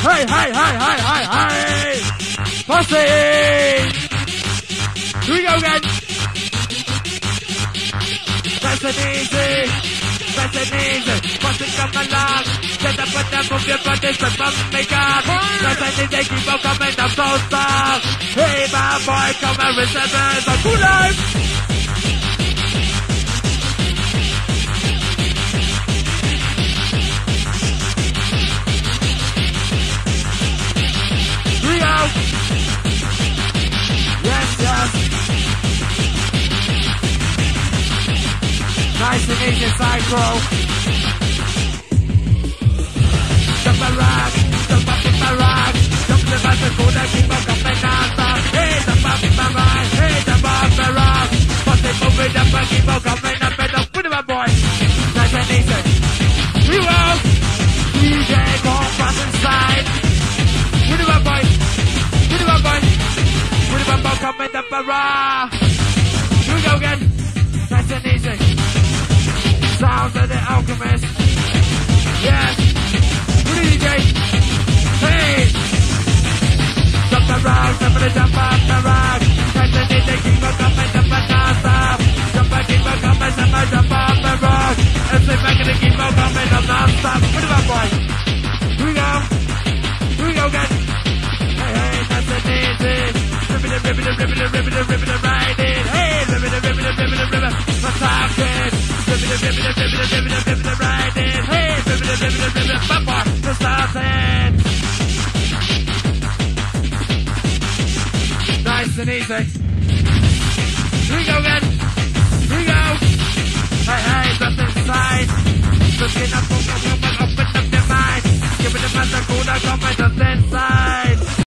Hey, hey, hey, hey, hey, hey. Posse. Here we go again. Nice and easy. Nice and easy. Posse come along. Get up and down, move your body, so bump me up. Nice and easy, keep on coming, I'm so soft. Hey, my boy, come and receive it. So cool life. Yes, yes. Nice and easy cycle. Jump around, jump up in my rock. Jump the bicycle that keep on coming non-stop. Hey, jump up in my ride. Hey, jump up the rock. But they move it up and keep on coming up and up. With my boy. Nice and easy. We will. DJ Paul from inside. With my boy. With my boy. With my boy coming up a raw. Here we go again. Nice and easy. Sounds of the Alchemist. Yes. With the DJ. Hey. Jump around. Jump up the rock. Nice and easy. Keep on coming up and non-stop. Jump up, keep on coming up and jump up the rock. And sit back and keep on coming up non-stop. With my boy. Here we go. Here we go again. Hey, hey, nice and easy. Ribbit, ride it. Hey, ribbit, what's talking? Ribbit, ride it. Hey, ribbit, papa, what's talking? Nice and easy. Here we go again. Here we go. Hey, hey, just inside. Looking up, open up your mind. Give it a master, cool, come and just inside.